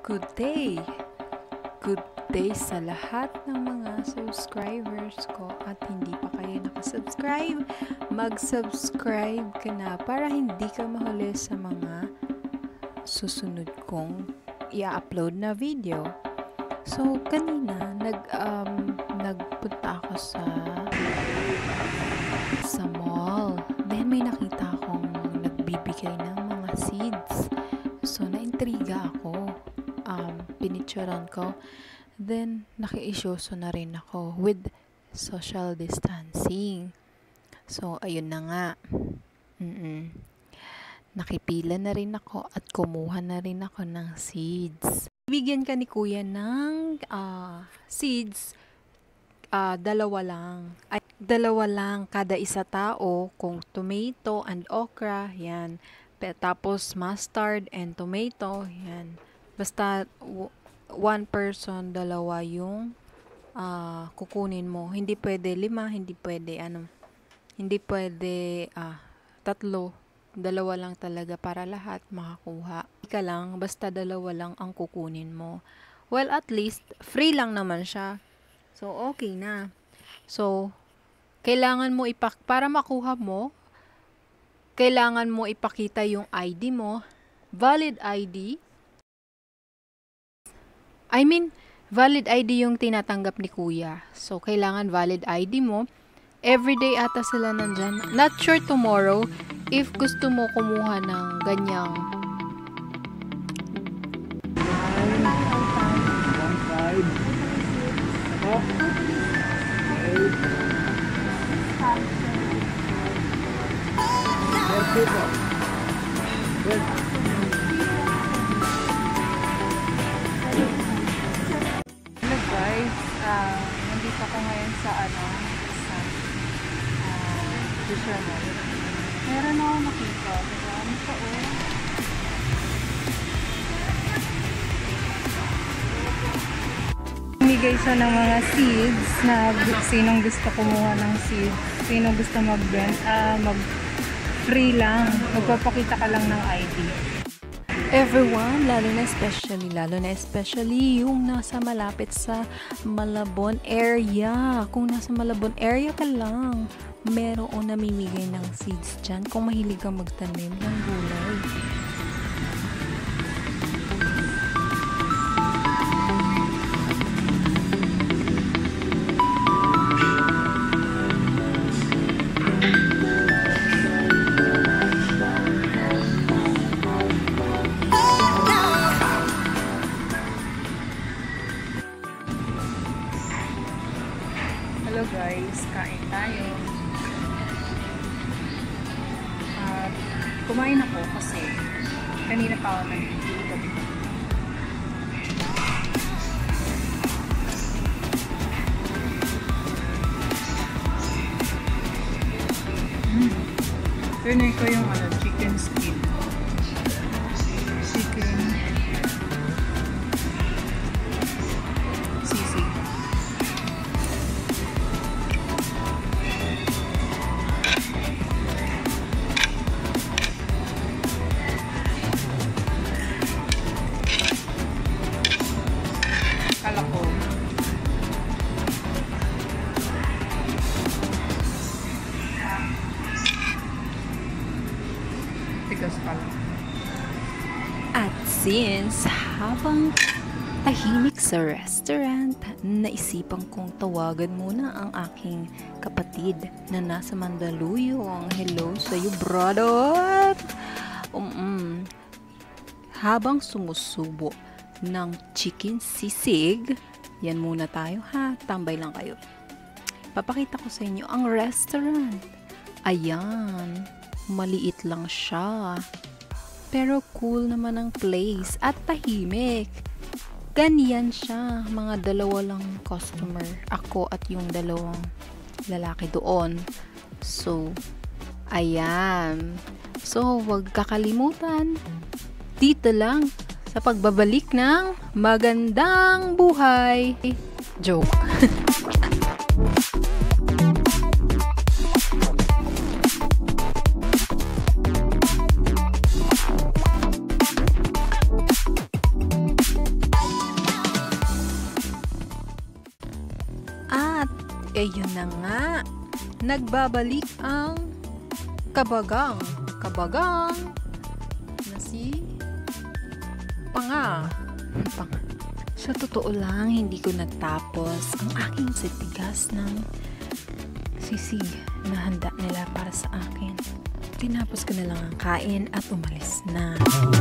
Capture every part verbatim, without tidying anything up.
Good day! Good day sa lahat ng mga subscribers ko at hindi pa kayo nakasubscribe, mag-subscribe ka na para hindi ka mahuli sa mga susunod kong i-upload na video. So, kanina, nag, um, nagpunta ako sa sa mall. Then, may nakita akong nagbibigay ng mga seeds. So, naintriga ako. Um, pinicturean ko. Then, naki-isyoso na rin ako with social distancing. So, ayun na nga. Mm-mm. Nakipila na rin ako at kumuha na rin ako ng seeds. Bigyan ka ni kuya ng uh, seeds, uh, dalawa lang. Ay, dalawa lang kada isa tao, kung tomato and okra, yan. Tapos mustard and tomato, yan. Basta one person, dalawa yung uh, kukunin mo. Hindi pwede lima, hindi pwede ano, hindi pwede uh, tatlo. Dalawa lang talaga para lahat makakuha. Ika lang, basta dalawa lang ang kukunin mo. Well, at least, free lang naman siya. So, okay na. So, kailangan mo ipak, para makuha mo, kailangan mo ipakita yung I D mo, valid I D. I mean, valid I D yung tinatanggap ni kuya. So, kailangan valid I D mo. Everyday ata sila nandyan. Not sure tomorrow if gusto mo kumuha ng ganyang Hello guys, uh, nandito ako ngayon sa ano sa uh, FisherMall. Meron ako nakita. Marami pa oh. Bigay siya ng mga seeds na sinong gusto kumuha ng seeds. Sinong gusto mag-rent, ah, mag-free lang. Magpapakita ka lang ng I D. Everyone, lalo na especially, lalo na especially yung nasa malapit sa Malabon area. Kung nasa Malabon area ka lang, meron namimigay ng seeds dyan kung mahilig kang magtanim ng gulay. Hello guys, kain tayo. At kumain ako kasi kanina pa ako nag-iigaw. Mm. Tunay ko yung ano, chicken skin. Chicken sisig. Kalako. Tigas pala. At since habang tahimik sa restaurant, naisipan kong tawagan muna ang aking kapatid na nasa Mandaluyong. Hello sa'yo, brother! Um, habang sumusubo ng chicken sisig, yan muna tayo ha, tambay lang kayo. Papakita ko sa inyo ang restaurant. Ayan, maliit lang siya, pero cool naman ang place at tahimik. Ganyan siya, mga dalawa lang customer, ako at yung dalawang lalaki doon. So, ayan. So, wag kakalimutan, dito lang sa pagbabalik ng magandang buhay. Joke. Eh yun na nga, nagbabalik ang kabagang, kabagang na si Panga. Panga. Sa totoo lang, hindi ko natapos ang aking sitigas ng sisig na handa nila para sa akin. Tinapos ko na lang ang kain at umalis na.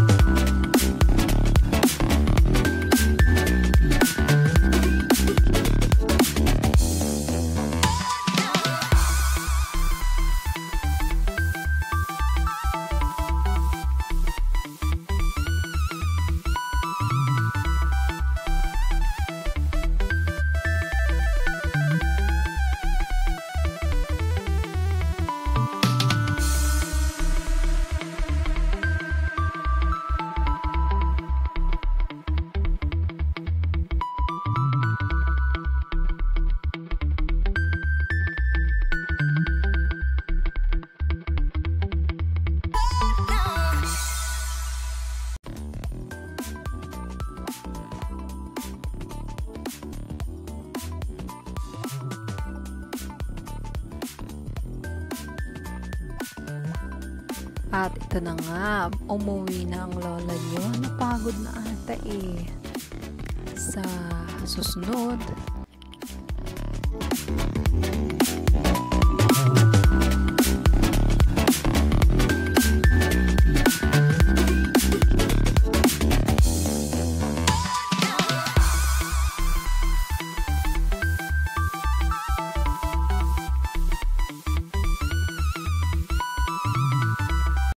At ito na nga, umuwi na ang lola niyo. Napagod na ata eh. Sa susunod,